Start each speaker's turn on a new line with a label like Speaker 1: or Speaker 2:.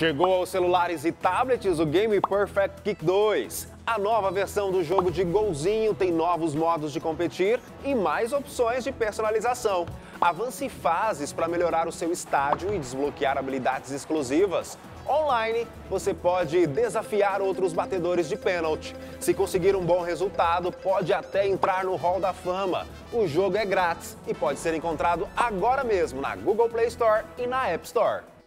Speaker 1: Chegou aos celulares e tablets o Game Perfect Kick 2. A nova versão do jogo de golzinho tem novos modos de competir e mais opções de personalização. Avance fases para melhorar o seu estádio e desbloquear habilidades exclusivas. Online, você pode desafiar outros batedores de pênalti. Se conseguir um bom resultado, pode até entrar no Hall da Fama. O jogo é grátis e pode ser encontrado agora mesmo na Google Play Store e na App Store.